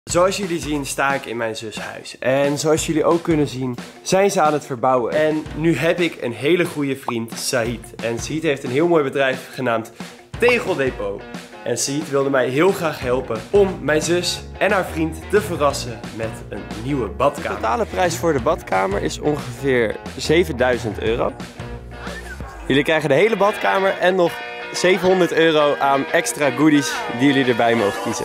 Zoals jullie zien sta ik in mijn zus huis. En zoals jullie ook kunnen zien zijn ze aan het verbouwen. En nu heb ik een hele goede vriend, Said. En Said heeft een heel mooi bedrijf genaamd Tegeldepot. En Said wilde mij heel graag helpen om mijn zus en haar vriend te verrassen met een nieuwe badkamer. De totale prijs voor de badkamer is ongeveer 7000 euro. Jullie krijgen de hele badkamer en nog 700 euro aan extra goodies die jullie erbij mogen kiezen.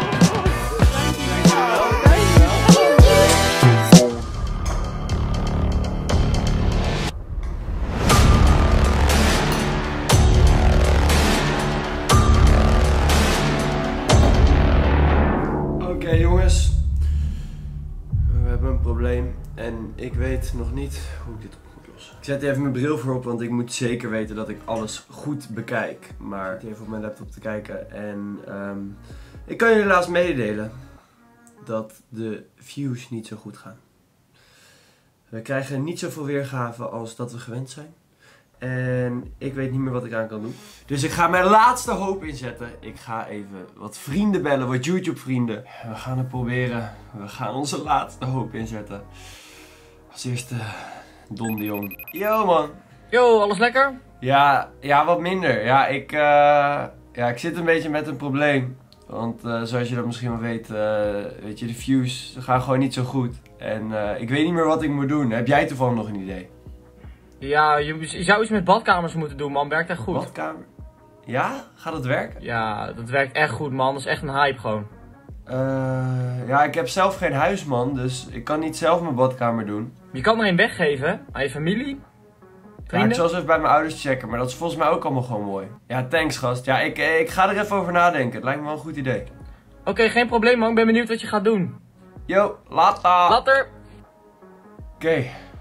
Oké jongens, we hebben een probleem en ik weet nog niet hoe ik dit op moet lossen. Ik zet even mijn bril voor op, want ik moet zeker weten dat ik alles goed bekijk. Maar ik zit even op mijn laptop te kijken en ik kan jullie helaas mededelen dat de views niet zo goed gaan. We krijgen niet zoveel weergave als dat we gewend zijn. En ik weet niet meer wat ik aan kan doen. Dus ik ga mijn laatste hoop inzetten. Ik ga even wat vrienden bellen, wat YouTube vrienden. We gaan het proberen. We gaan onze laatste hoop inzetten. Als eerste Don de Jong. Yo man. Yo, alles lekker? Ja, wat minder. Ja, ik zit een beetje met een probleem. Want zoals je dat misschien wel weet, weet je, de views gaan gewoon niet zo goed. En ik weet niet meer wat ik moet doen. Heb jij toevallig nog een idee? Ja, je zou iets met badkamers moeten doen, man. Werkt echt goed. Badkamer? Ja? Gaat het werken? Ja, dat werkt echt goed, man. Dat is echt een hype gewoon. Ja, ik heb zelf geen huis, man. Dus ik kan niet zelf mijn badkamer doen. Je kan er een weggeven aan je familie. Ja, ik zal eens even bij mijn ouders checken. Maar dat is volgens mij ook allemaal gewoon mooi. Ja, thanks, gast. Ja, ik ga er even over nadenken. Het lijkt me wel een goed idee. Oké, geen probleem, man. Ik ben benieuwd wat je gaat doen. Yo, later. Later. Oké.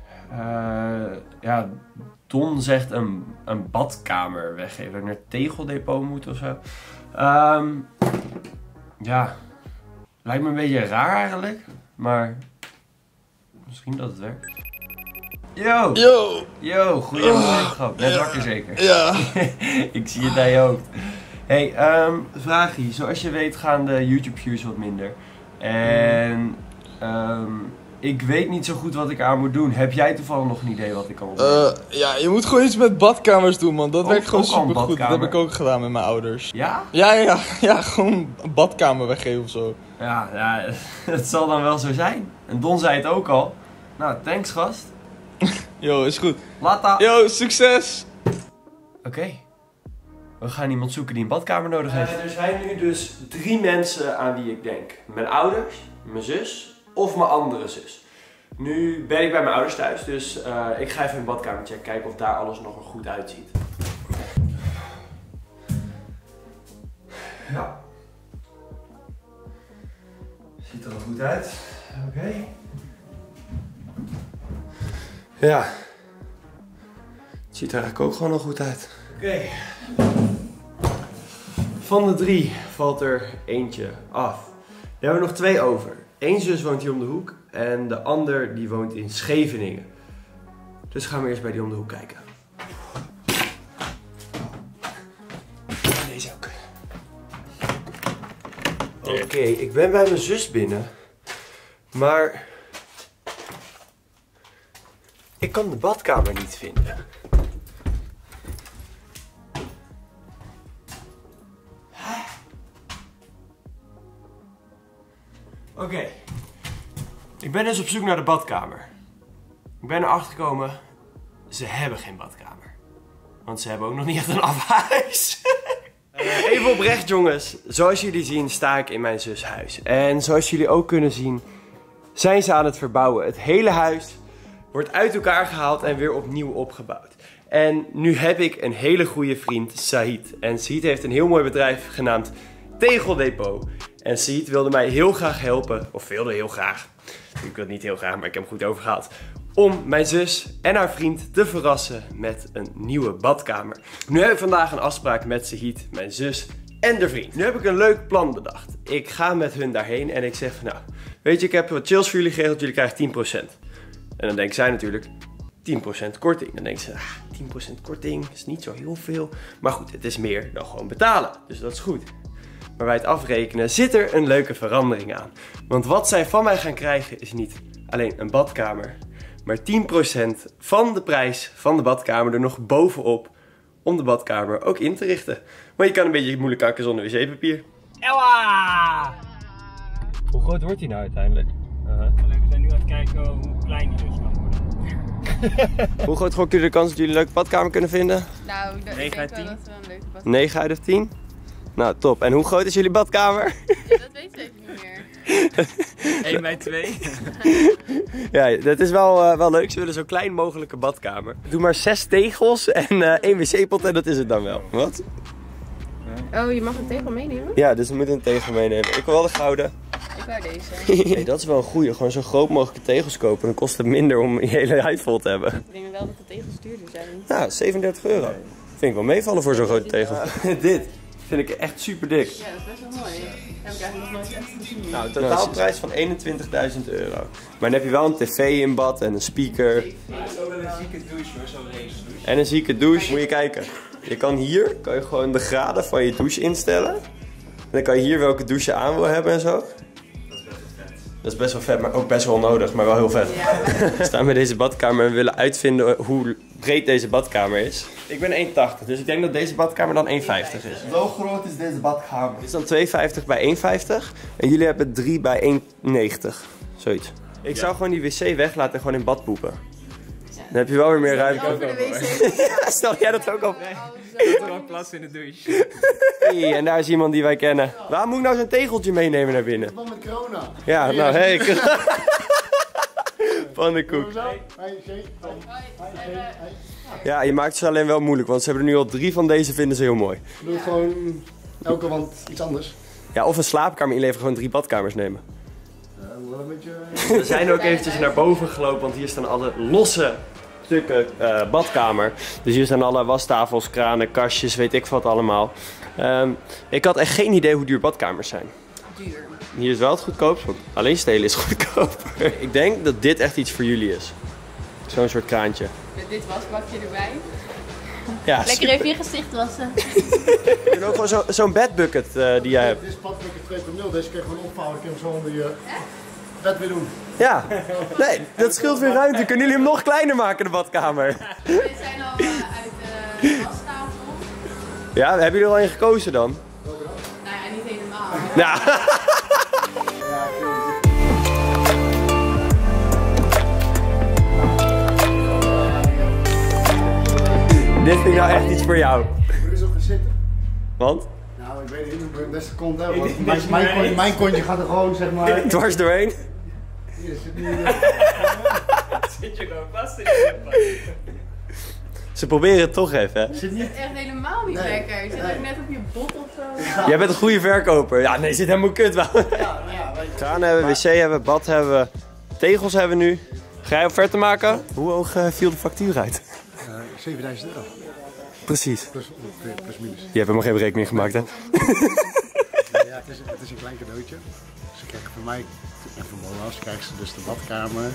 Ja, Don zegt een badkamer weggeven. Naar Tegeldepot moet of zo. Ja. Lijkt me een beetje raar eigenlijk. Maar misschien dat het werkt. Yo! Yo! Yo, goeiemorgen. Net wakker zeker? Ja. Ik zie het aan je hoofd. Hey, vraagje. Zoals je weet gaan de YouTube views wat minder. En ik weet niet zo goed wat ik aan moet doen. Heb jij toevallig nog een idee wat ik kan doen? Ja, je moet gewoon iets met badkamers doen, man. Dat werkt gewoon ook al een super goed. Dat badkamer? heb ik ook gedaan met mijn ouders. Ja? Ja, gewoon een badkamer weggeven of zo. Ja, het zal dan wel zo zijn. En Don zei het ook al. Nou, thanks gast. Yo, is goed. Later. Yo, succes! Oké. We gaan iemand zoeken die een badkamer nodig heeft. Er zijn nu dus 3 mensen aan wie ik denk. Mijn ouders, mijn zus of mijn andere zus. Nu ben ik bij mijn ouders thuis, dus ik ga even een badkamer checken. Kijken of daar alles nog er goed uitziet. Ja. Ziet er al goed uit. Oké. Ja. Het ziet er eigenlijk ook gewoon al goed uit. Oké. Van de 3 valt er eentje af. We hebben nog 2 over. Eén zus woont hier om de hoek en de ander die woont in Scheveningen. Dus gaan we eerst bij die om de hoek kijken. En deze ook. Oké, ik ben bij mijn zus binnen. Maar ik kan de badkamer niet vinden. Oké. Ik ben dus op zoek naar de badkamer. Ik ben erachter gekomen, ze hebben geen badkamer. Want ze hebben ook nog niet echt een afhuis. Even oprecht jongens, zoals jullie zien sta ik in mijn zus huis. En zoals jullie ook kunnen zien zijn ze aan het verbouwen. Het hele huis wordt uit elkaar gehaald en weer opnieuw opgebouwd. En nu heb ik een hele goede vriend, Said. En Said heeft een heel mooi bedrijf genaamd Tegeldepot. En Said wilde mij heel graag helpen, of wilde heel graag, ik wil het niet heel graag, maar ik heb hem goed overgehaald, om mijn zus en haar vriend te verrassen met een nieuwe badkamer. Nu heb ik vandaag een afspraak met Said, mijn zus en de vriend. Nu heb ik een leuk plan bedacht. Ik ga met hun daarheen en ik zeg van nou, weet je, ik heb wat chills voor jullie geregeld, jullie krijgen 10%. En dan denkt zij natuurlijk 10% korting. Dan denkt ze, 10% korting is niet zo heel veel. Maar goed, het is meer dan gewoon betalen. Dus dat is goed. maar bij het afrekenen zit er een leuke verandering aan. Want wat zij van mij gaan krijgen is niet alleen een badkamer, maar 10% van de prijs van de badkamer er nog bovenop om de badkamer ook in te richten. Maar je kan een beetje moeilijk kakken zonder wc-papier. Ewa! Hoe groot wordt hij nou uiteindelijk? We zijn nu aan het kijken hoe klein die dus kan worden. Hoe groot gokken jullie de kans dat jullie een leuke badkamer kunnen vinden? Nou, ik 9 denk uit wel 10. dat we een leuke badkamer 9 uit of 10? Nou, top. En hoe groot is jullie badkamer? Ja, dat weten we even niet meer. 1 bij 2. Ja, dat is wel leuk. Ze willen zo klein mogelijke badkamer. Doe maar 6 tegels en 1 wc-pot en dat is het dan wel. Wat? Oh, je mag een tegel meenemen? Ja, dus we moeten een tegel meenemen. Ik wil wel de gouden. Ik wou deze. Nee, dat is wel een goeie. Gewoon zo groot mogelijke tegels kopen. Dan kost het minder om je hele huid vol te hebben. Ik denk wel dat de tegels duurder zijn. Ja, 37 euro. Vind ik wel meevallen voor zo'n grote tegel. Dit vind ik echt super dik. Ja, dat is best wel mooi. Heb ik eigenlijk nog nooit echt gezien. Nou, totaalprijs van 21.000 euro. Maar dan heb je wel een tv in bad en een speaker. Ook wel een zieke douche hoor, zo'n race douche. En een zieke douche. Moet je kijken. Je kan hier gewoon de graden van je douche instellen. En dan kan je hier welke douche je aan wil hebben en zo. Dat is best wel vet, maar ook best wel nodig, maar wel heel vet. Ja. We staan bij deze badkamer en we willen uitvinden hoe breed deze badkamer is. Ik ben 1,80, dus ik denk dat deze badkamer dan 1,50 is. Zo groot is deze badkamer. Het is dan 2,50 bij 1,50 en jullie hebben 3 bij 1,90. Zoiets. Ik zou gewoon die wc weglaten en gewoon in bad poepen. Dan heb je wel weer meer ruimte. Over de wc. Ja, stel jij dat ook op? Er is ook plaats in de douche. Hey, en daar is iemand die wij kennen. Waarom moet ik nou zo'n tegeltje meenemen naar binnen? Wat met corona? Ja, nou hey. Pannenkoek. Ja, je maakt ze alleen wel moeilijk, want ze hebben er nu al 3 van deze, vinden ze heel mooi. Doe het gewoon elke wand iets anders. Ja, of een slaapkamer inleveren, gewoon 3 badkamers nemen. Wel een beetje... We zijn ook eventjes naar boven gelopen, want hier staan alle losse stukken badkamer. Dus hier staan alle wastafels, kranen, kastjes, weet ik wat allemaal. Ik had echt geen idee hoe duur badkamers zijn. Duur. Hier is wel het goedkoopst, want alleen stelen is goedkoper. Ik denk dat dit echt iets voor jullie is. Zo'n soort kraantje. Met dit wasbakje erbij. Ja, Lekker even je gezicht wassen. en ook gewoon zo'n bedbucket die jij hebt. Dit is padbucket 2.0, deze kun je gewoon opvouwen. Dan kun je hem zo onder je bed weer doen. Ja, nee, dat scheelt weer ruimte. Kunnen jullie hem nog kleiner maken, de badkamer? We zijn al uit de wastafel. Ja, hebben jullie er al in gekozen dan? Nou ja, niet helemaal. Ja. Dit vind ik nou echt iets voor jou. Moet je zo gaan zitten. Want? Nou, ik weet niet hoe ik het beste kont heb. Want mijn kontje gaat er gewoon, zeg maar... Dwars doorheen. Hier zit niet... Zit je gewoon vast in de bad? Ze proberen het toch even, hè? Zit niet... Echt helemaal niet lekker. Je zit ook net op je bot of zo. Jij bent een goede verkoper. Ja, nee, zit helemaal kut wel. Kranen hebben we, wc hebben we, bad hebben we, tegels hebben we nu. Ga jij offerte maken? Hoe hoog viel de factuur uit? 7000 euro. Precies. Plus minus. Je hebt helemaal geen berekening gemaakt, hè? Ja, het is een klein cadeautje. Ze krijgen van mij en van Bolas krijgen ze dus de badkamer.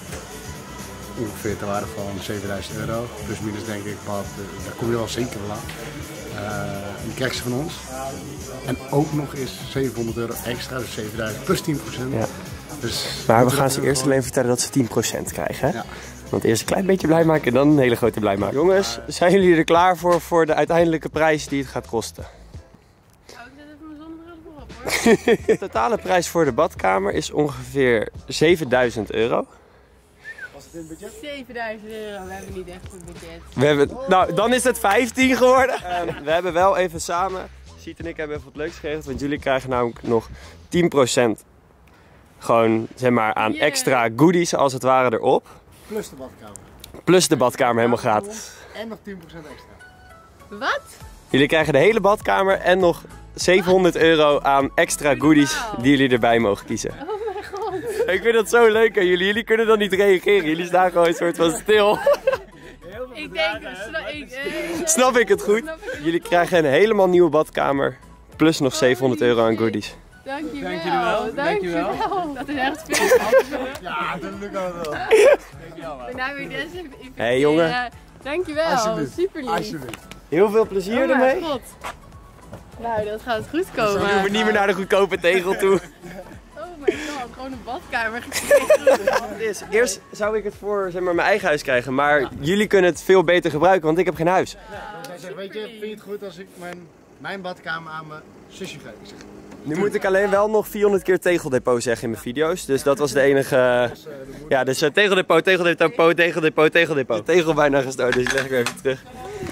Ongeveer ter waarde van 7000 euro. Plus minus denk ik, bad, daar kom je wel zeker wel aan. Die krijgen ze van ons. En ook nog eens 700 euro extra, dus 7000 plus 10%. Ja. Dus Maar we gaan ze eerst alleen vertellen dat ze 10% krijgen, hè? Ja. Want eerst een klein beetje blij maken en dan een hele grote blij maken. Jongens, zijn jullie er klaar voor de uiteindelijke prijs die het gaat kosten? Oh, ik zet even mijn zonnebril voorop hoor. De totale prijs voor de badkamer is ongeveer 7000 euro. Was het in budget? 7000 euro, we hebben niet echt een budget. We hebben, nou, dan is het 15 geworden. We hebben wel even samen, Siet en ik hebben even wat leuks geregeld. Want jullie krijgen namelijk nog 10% gewoon, zeg maar, aan extra goodies als het ware erop. Plus de badkamer. Plus de badkamer helemaal gratis. En nog 10% extra. Wat? Jullie krijgen de hele badkamer en nog 700 euro aan extra goodies die jullie erbij mogen kiezen. Oh mijn god. Ik vind dat zo leuk aan jullie. Jullie kunnen dan niet reageren. Jullie staan gewoon een soort van stil. Ik denk, Snap ik het goed? Snap ik het Jullie krijgen een helemaal nieuwe badkamer. Plus nog 700 euro aan goodies. Dankjewel. Dank jullie wel. Dankjewel. Dat is echt veel. Ja, dat lukt ook wel. Daarna weer deze. Hey, jongen. Dankjewel. Alsjeblieft. Super lief. Alsjeblieft. Heel veel plezier Oh mijn ermee. god. Nou, dat gaat goed komen. We hoeven niet meer naar de goedkope tegel toe. Oh my god, gewoon een badkamer gekregen. Eerst zou ik het voor zeg maar, mijn eigen huis krijgen, maar jullie kunnen het veel beter gebruiken, want ik heb geen huis. Hij zegt, weet je, vind je het goed als ik mijn badkamer aan mijn zusje geef? Ik zeg, Nu moet ik alleen wel nog 400 keer tegeldepot zeggen in mijn video's, dus dat was de enige... Ja, dus tegeldepot, tegeldepot, tegeldepot, tegeldepot. De tegel bijna gestoten, dus die leg ik even terug.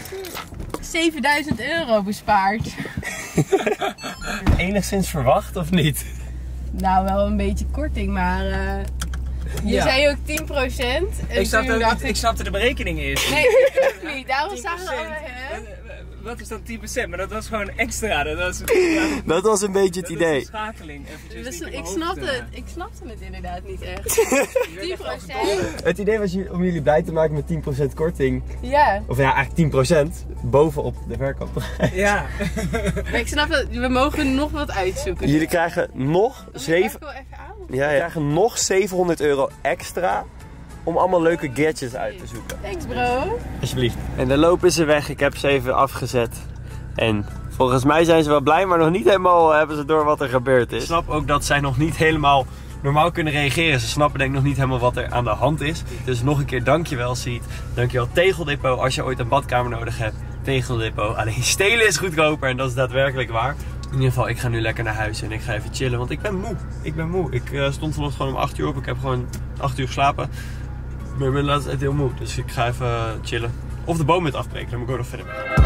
7000 euro bespaard. Enigszins verwacht of niet? Nou, wel een beetje korting, maar je zei ook 10%. En Ik snapte de berekening eerst. Nee, ik niet. Daarom zagen we Wat is dan 10%? Maar dat was gewoon extra. Dat was een beetje het idee. Schakeling. ik snapte het inderdaad niet echt. 10%? Het idee was om jullie blij te maken met 10% korting. Ja. Of ja, eigenlijk 10% bovenop de verkoopprijs. Ja. Maar ik snap dat we mogen nog wat uitzoeken. Jullie krijgen nog Ik 7... wil even aan. Ja, je krijgt nog €700 extra om allemaal leuke gadgets uit te zoeken. Thanks bro. Alsjeblieft. En dan lopen ze weg. Ik heb ze even afgezet. En volgens mij zijn ze wel blij, maar nog niet helemaal hebben ze door wat er gebeurd is. Ik snap ook dat zij nog niet helemaal normaal kunnen reageren. Ze snappen denk ik nog niet helemaal wat er aan de hand is. Dus nog een keer dankjewel Siet. Dankjewel Tegeldepot als je ooit een badkamer nodig hebt. Tegeldepot. Alleen stelen is goedkoper en dat is daadwerkelijk waar. In ieder geval, ik ga nu lekker naar huis en ik ga even chillen, want ik ben moe. Ik ben moe. Ik stond vanochtend gewoon om 8 uur op. Ik heb gewoon 8 uur geslapen. Maar ik ben laatst echt heel moe, dus ik ga even chillen. Of de boom met afbreken, dan moet ik ook nog verder mee.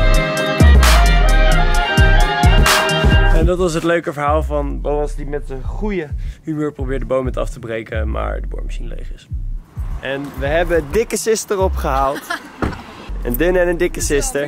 En dat was het leuke verhaal van Boas die met een goede humeur probeert de boom met af te breken, maar de boormachine leeg is. En we hebben dikke sister opgehaald. Een dunne en een dikke sister.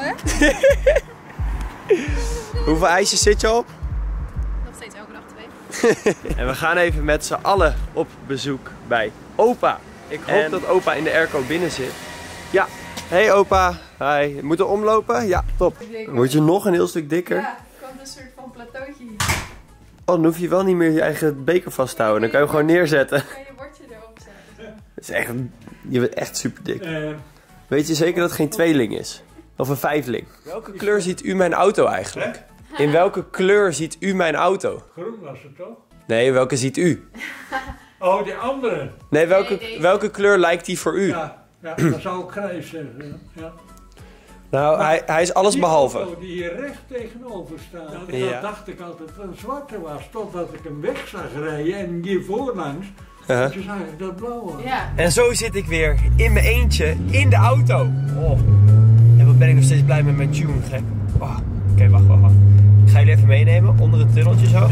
Hoeveel ijsjes zit je op? Nog steeds elke dag 2. En we gaan even met z'n allen op bezoek bij opa. Ik hoop dat opa in de airco binnen zit. Ja. Hey opa. Hi. Moeten we omlopen? Ja, top. Word je nog een heel stuk dikker? Ja, er komt een soort van plateautje. Oh, dan hoef je wel niet meer je eigen beker vast te houden. Dan kan je hem gewoon neerzetten. Kan je bordje erop zetten. Dat is echt, je bent echt super dik. Weet je zeker dat het geen tweeling is? Of een vijfling? Welke kleur ziet u mijn auto eigenlijk? In welke kleur ziet u mijn auto? Groen was het toch? Nee, welke ziet u? Oh, die andere. Nee, deze. welke kleur lijkt die voor u? Ja, dat zou ik grijs zeggen. Ja. Nou, hij is alles behalve. Die auto die hier recht tegenover staat, Ja. dat dacht ik altijd dat een zwarte was, totdat ik hem weg zag rijden en hier voorlangs, Uh-huh. toen zag ik dat blauwe. Ja. En zo zit ik weer in mijn eentje in de auto. Oh. En wat ben ik nog steeds blij met mijn tune, gek. Oh. Oké, wacht. Ik ga jullie even meenemen onder het tunneltje zo.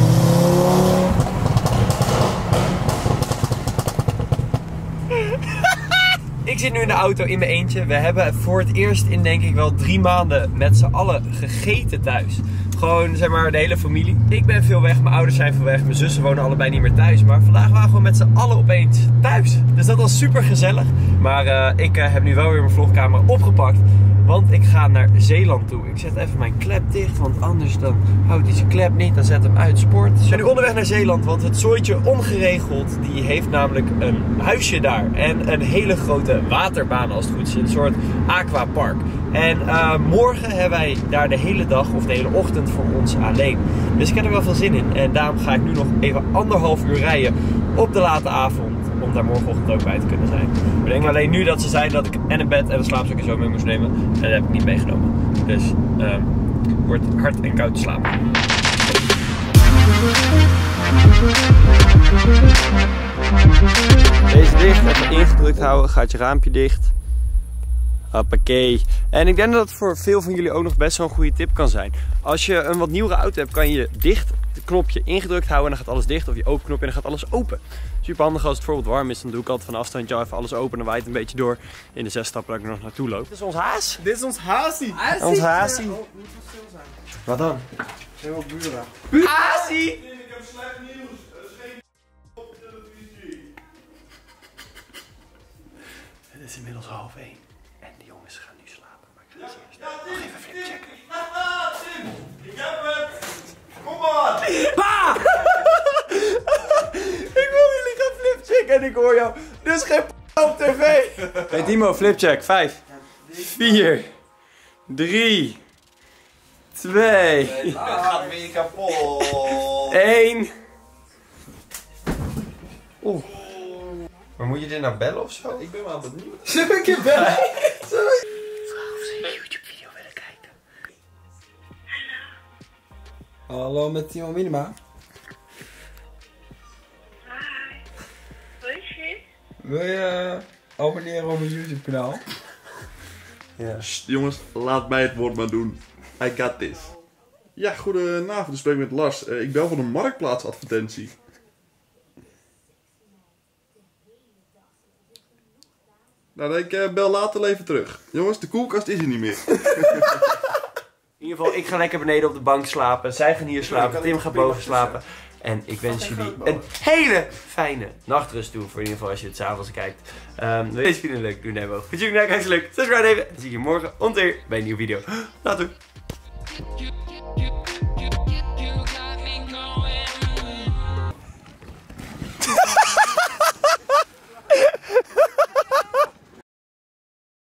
Ik zit nu in de auto in mijn eentje. We hebben voor het eerst in denk ik wel 3 maanden met z'n allen gegeten thuis. Gewoon zeg maar de hele familie. Ik ben veel weg, mijn ouders zijn veel weg, mijn zussen wonen allebei niet meer thuis. Maar vandaag waren we gewoon met z'n allen opeens thuis. Dus dat was super gezellig. Maar ik heb nu wel weer mijn vlogcamera opgepakt. Want ik ga naar Zeeland toe. Ik zet even mijn klep dicht, want anders dan houdt hij zijn klep niet. Dan zet hem uit sport. Ik ben nu onderweg naar Zeeland, want het zooitje ongeregeld, die heeft namelijk een huisje daar. En een hele grote waterbaan als het goed is. Een soort aquapark. En morgen hebben wij daar de hele dag of de hele ochtend voor ons alleen. Dus ik heb er wel veel zin in. En daarom ga ik nu nog even 1,5 uur rijden op de late avond. Om daar morgenochtend ook bij te kunnen zijn. Ik denk alleen nu dat ze zei dat ik en een bed en een slaapzak en zo mee moest nemen. En dat heb ik niet meegenomen. Dus wordt hard en koud te slapen. Deze dicht, even ingedrukt houden, gaat je raampje dicht. Hoppakee. En ik denk dat het voor veel van jullie ook nog best wel een goede tip kan zijn. Als je een wat nieuwere auto hebt, kan je dicht knopje ingedrukt houden en dan gaat alles dicht. Of je open knopje en dan gaat alles open. Super handig als het bijvoorbeeld warm is. Dan doe ik altijd van afstandje even alles open en dan waait het een beetje door in de 6 stappen dat ik er nog naartoe loop. Dit is ons haas. Dit is ons haasie. Ons haasie. Oh, moet wel stil zijn. Wat dan? Zijn wel buren. Haasie! Ik heb slecht nieuws. Er is geen op de televisie. Het is inmiddels 12:30 en de jongens gaan nu slapen. Maar ik ga ze eerst nog even flip checken. Ik heb het. Kom maar. Ik wil jullie gaan flipchecken en ik hoor jou. Er is geen op tv. Hey Timo, flipcheck. 5, 4, 3, 2. Het gaat weer kapot. 1. Oeh. Maar moet je dit nou bellen of zo? Ik ben wel benieuwd. Zullen ik je bellen? Vraag of ze een YouTube-video willen kijken. Hallo, met Timo Minima. Wil je abonneren op mijn YouTube kanaal? Ja. Jongens, laat mij het woord maar doen. I got this. Ja, goedenavond. Ik spreek met Lars. Ik bel van een marktplaatsadvertentie. Nou, ik bel later wel even terug. Jongens, de koelkast is er niet meer. In ieder geval, ik ga lekker beneden op de bank slapen. Zij gaan hier slapen. Tim gaat boven slapen. En ik wens jullie een hele fijne nachtrust toe. Voor in ieder geval als je het s'avonds kijkt. Deze video leuk. Doe een duim omhoog. Vind je het leuk? Subscribe even. Dan zie ik je morgen om 2 uur bij een nieuwe video. Later.